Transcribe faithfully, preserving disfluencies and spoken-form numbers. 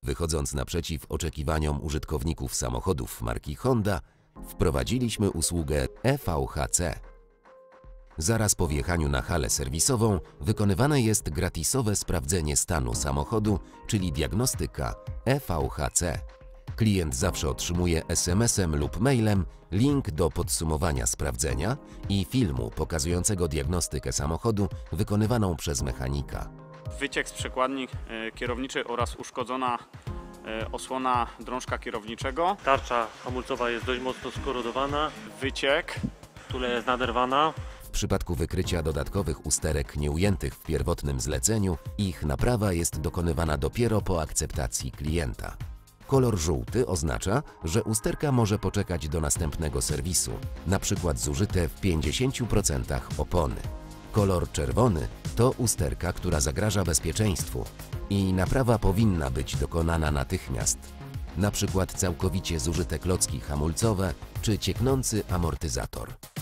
Wychodząc naprzeciw oczekiwaniom użytkowników samochodów marki Honda, wprowadziliśmy usługę E V H C. Zaraz po wjechaniu na halę serwisową wykonywane jest gratisowe sprawdzenie stanu samochodu, czyli diagnostyka E V H C. Klient zawsze otrzymuje es em esem lub mailem link do podsumowania sprawdzenia i filmu pokazującego diagnostykę samochodu wykonywaną przez mechanika. Wyciek z przekładni e, kierowniczej oraz uszkodzona e, osłona drążka kierowniczego. Tarcza hamulcowa jest dość mocno skorodowana. Wyciek. Tula jest naderwana. W przypadku wykrycia dodatkowych usterek nieujętych w pierwotnym zleceniu, ich naprawa jest dokonywana dopiero po akceptacji klienta. Kolor żółty oznacza, że usterka może poczekać do następnego serwisu, na przykład zużyte w pięćdziesięciu procentach opony. Kolor czerwony to usterka, która zagraża bezpieczeństwu i naprawa powinna być dokonana natychmiast, na przykład całkowicie zużyte klocki hamulcowe czy cieknący amortyzator.